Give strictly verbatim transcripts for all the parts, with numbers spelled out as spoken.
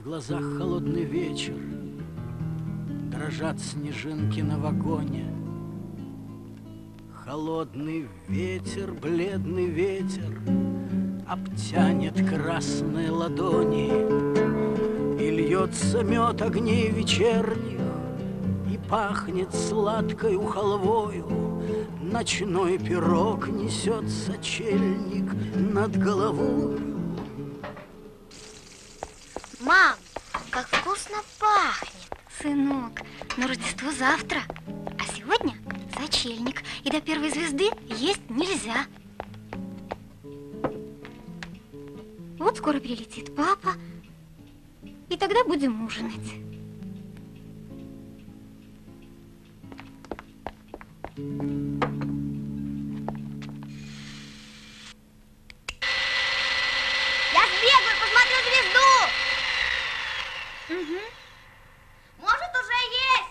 глазах холодный вечер, дрожат снежинки на вагоне. Холодный ветер, бледный ветер обтянет красные ладони, и льется мед огней вечерних, и пахнет сладкою халвою. Ночной пирог несет сочельник над головой. Мам, как вкусно пахнет. Сынок, но Рождество завтра, а сегодня сочельник, и до первой звезды есть нельзя. Вот скоро прилетит папа, и тогда будем ужинать. Я сбегаю, посмотрю звезду. Угу. Может, уже есть.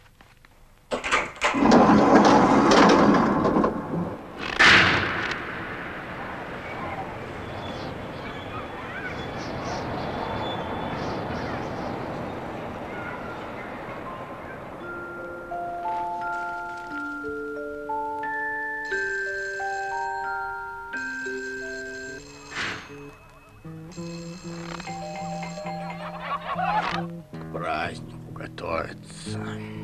К празднику готовится.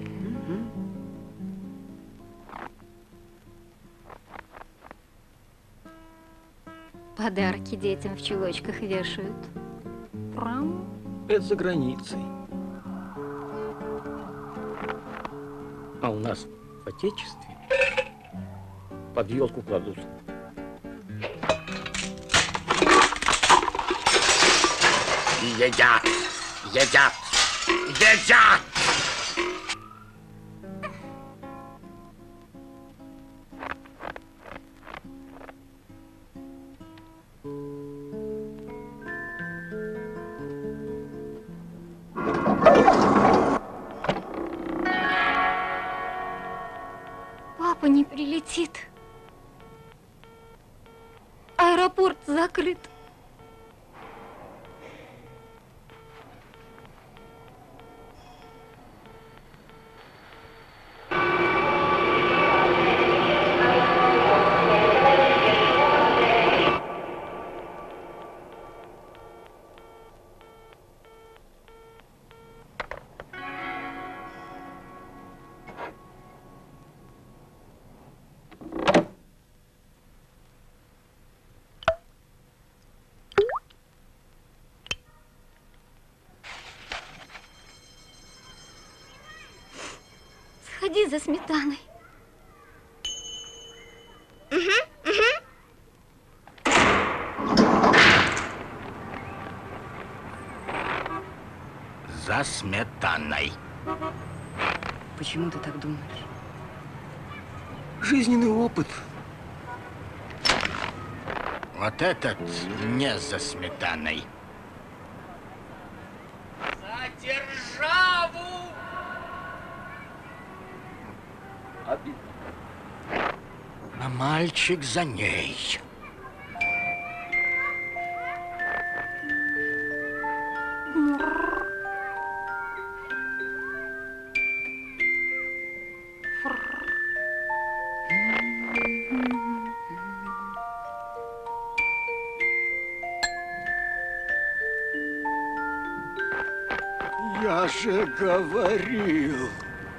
Подарки детям в чулочках вешают. Прям. Это за границей. А у нас в Отечестве под елку кладут. Едят, едят, едят! Папа не прилетит. Аэропорт закрыт. Сходи за сметаной. Угу, угу. За сметаной. Почему ты так думаешь? Жизненный опыт. Вот этот не за сметаной. За державу! А мальчик за ней. Я же говорил.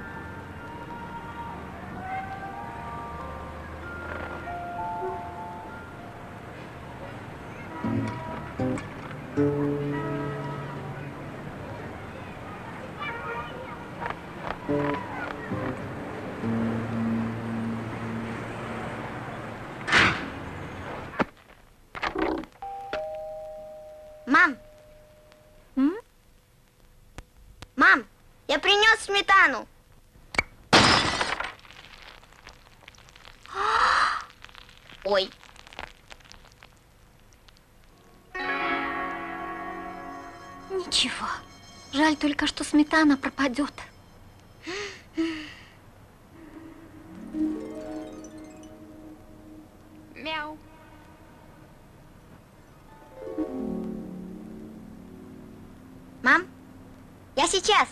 Мам. М? Мам, я принес сметану. Ой. Ничего. Жаль только, что сметана пропадет. Мяу. Мам, Я сейчас.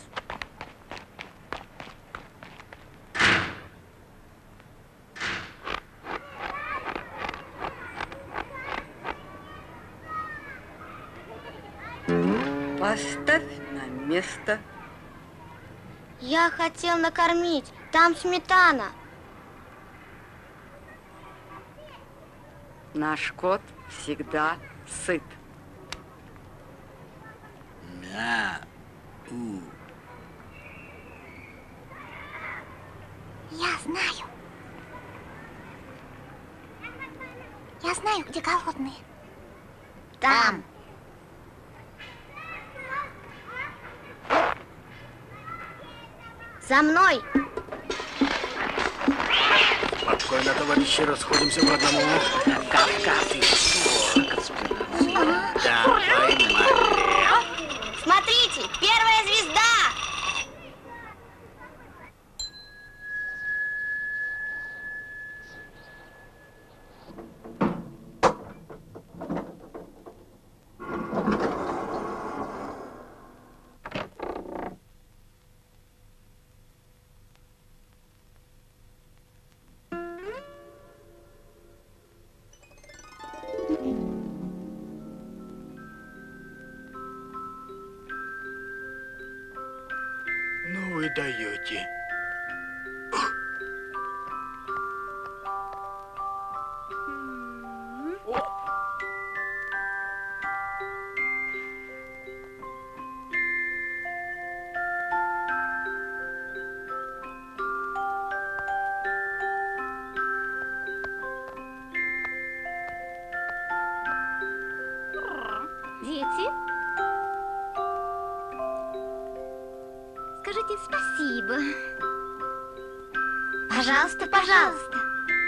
Поставь на место. Я хотел накормить. Там сметана. Наш кот всегда сыт. Мяу. Я знаю. Я знаю, где голодные. Там. За мной. Спокойно, товарищи, расходимся по одному. Кавказ, ты что? Конспирация. Да, поймали. Смотрите, первая звезда. Ну вы даете. Дети, скажите спасибо. Пожалуйста, пожалуйста.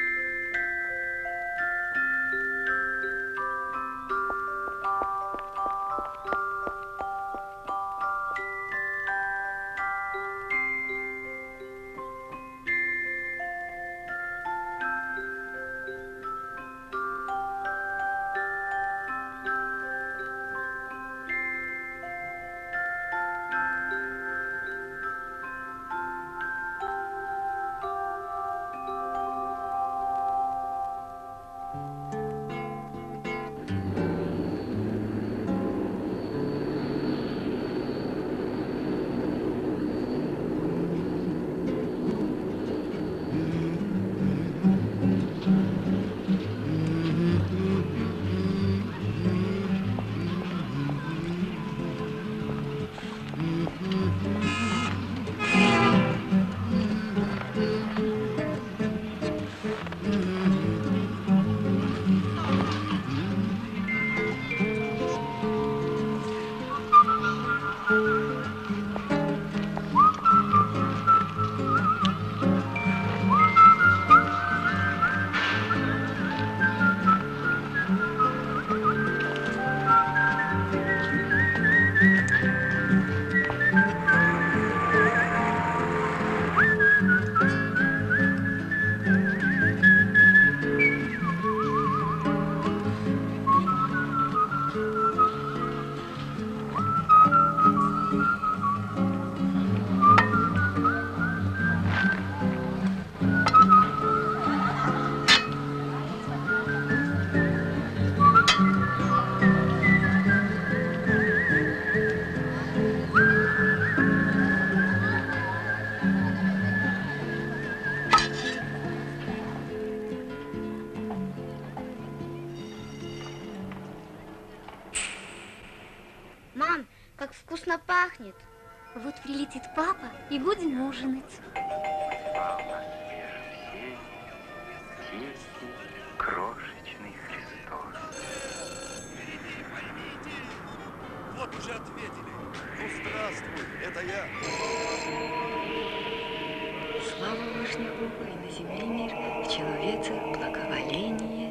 Мам, как вкусно пахнет. Вот прилетит папа и будем ужинать. Крошечный Христос. Вот уже ответили. Ну, здравствуй, это я. Слава Вышнему, и на земле мир, в человеце благоволение.